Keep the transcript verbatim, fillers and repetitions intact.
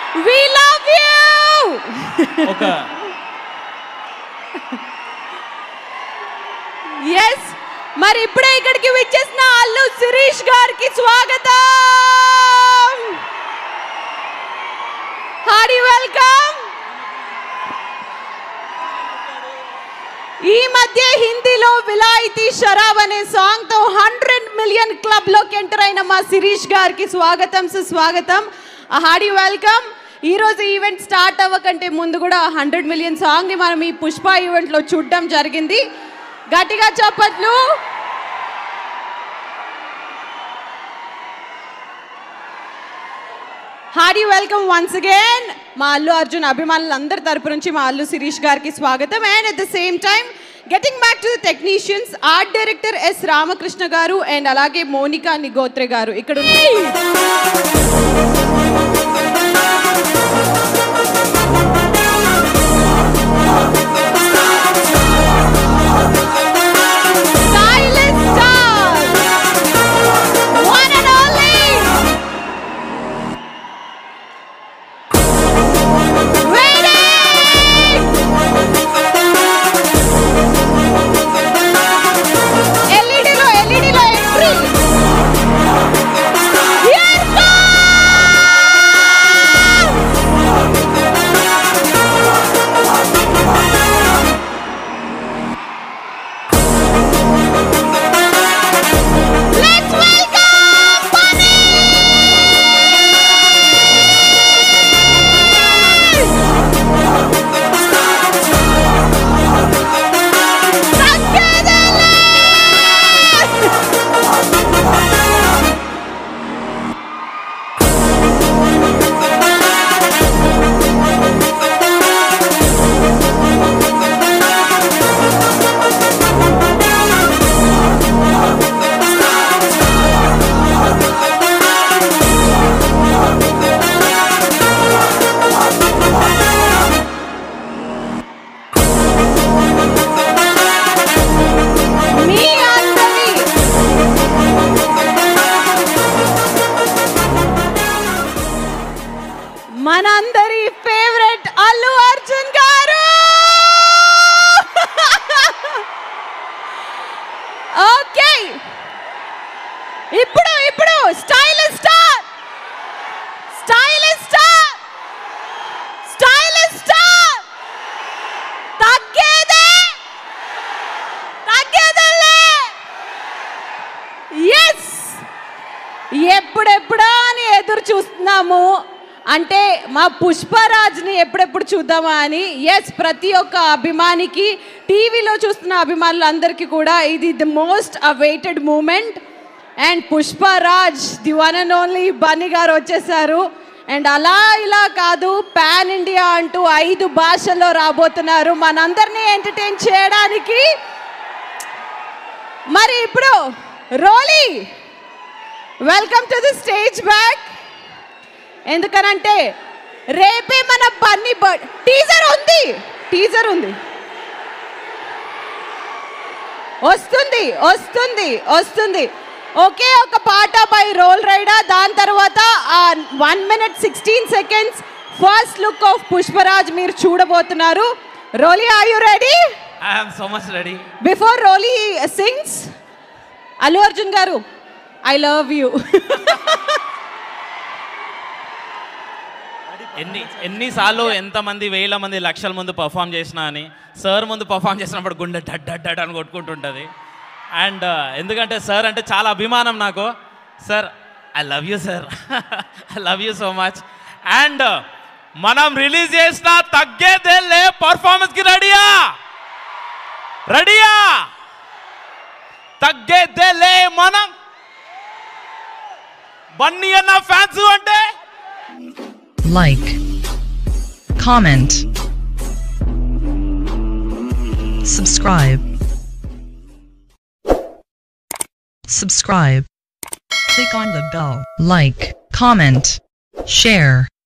We love you. Okay. Yes. మరి ఇప్పుడే ఇక్కడికి విచ్చేసిన అల్లు శిరీష్ గారికి స్వాగతం. Hearty welcome. ఈ మధ్య హిందీలో విలాయితీ షరాబ్ అనే సాంగ్ తో హండ్రెడ్ మిలియన్ క్లబ్ లోకి ఎంటర్ అయిన మా శిరీష్ గారికి స్వాగతం సుస్వాగతం. Hearty welcome. ఈ రోజు ఈవెంట్ స్టార్ట్ అవ్వకంటే ముందు కూడా హండ్రెడ్ మిలియన్ సాంగ్ ని మనం ఈ పుష్ప ఈవెంట్ లో చూడడం జరిగింది. గట్టిగా చప్పట్లు. Hearty welcome once again. మా అల్లు అర్జున్ అభిమానులందరి తరపు నుంచి మా అల్లు శిరీష్ గారికి స్వాగతం. And at the same time getting back to the technicians, art director S Ramakrishna గారు అండ్ అలాగే మోనికా నిగోత్రే గారు ఇక్కడ మనందరి ఫేవరెట్ అల్లు అర్జున్ గారు. ఓకే, ఇప్పుడు ఇప్పుడు stylish star stylish star stylish star తగ్గేదే తగ్గేదలే. ఎస్, ఎప్పుడెప్పుడా అని ఎదురు చూస్తున్నాము. అంటే మా పుష్పరాజ్ని ఎప్పుడెప్పుడు చూద్దామా అని. ఎస్, ప్రతి ఒక్క అభిమానికి, టీవీలో చూస్తున్న అభిమానులందరికీ కూడా ఇది the most awaited moment. And Pushparaj, the one and only Bunny గారు వచ్చేసారు. అండ్ అలా ఇలా కాదు, పాన్ ఇండియా అంటూ ఐదు భాషల్లో రాబోతున్నారు మనందరినీ ఎంటర్టైన్ చేయడానికి. మరి ఇప్పుడు Rolly, welcome to the stage back. ఎందుకనంటే రేపే మన బన్నీ బర్డ్ టీజర్ ఉంది టీజర్ ఉంది వస్తుంది వస్తుంది వస్తుంది ఒకే ఒక పాట బై రోల్ రైడా. దాని తర్వాత one minute sixteen seconds first look of Pushparaj మీరు చూడబోతున్నారు. Rolly, are you ready? I am so much ready. Before Rolly sings, Allu Arjun గారు, ఐ లవ్ యూ. ఎన్ని ఎన్నిసార్లు ఎంతమంది వేల మంది లక్షల ముందు పర్ఫామ్ చేసినా అని, సార్ ముందు పర్ఫామ్ చేసినప్పుడు గుండె డడ్ డడ్ డడ్ అని కొట్టుకుంటుంటుంది. అండ్ ఎందుకంటే సార్ అంటే చాలా అభిమానం నాకు. Sir, I love you sir, I love you so much. And మనం రిలీజ్ చేసిన తగ్గేదేలే పర్ఫార్మెన్స్కి రెడీయా రెడీయా తగ్గేదేలే మనం బన్నీ అన్న ఫ్యాన్స్ అంటే like, comment, subscribe, subscribe, click on the bell, like, comment, share.